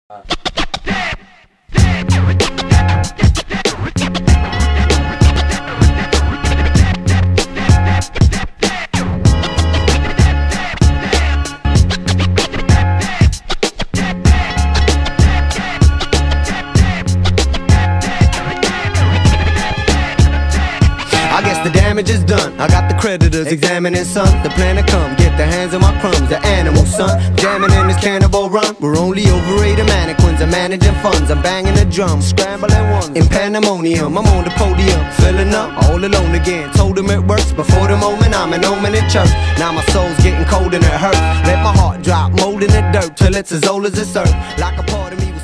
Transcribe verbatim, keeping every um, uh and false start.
I guess the damage is done. I got the creditors examining, son. The plan to come, get their hands on my crumbs. The animal, son, jamming in this cannibal run. We're only overrated mannequins. I'm managing funds. I'm banging the drum, scrambling ones in pandemonium. I'm on the podium, filling up, all alone again. Told them it works before the moment. I'm an omen in church. Now my soul's getting cold and it hurts. Let my heart drop, mold in the dirt till it's as old as this earth. Like a part of me.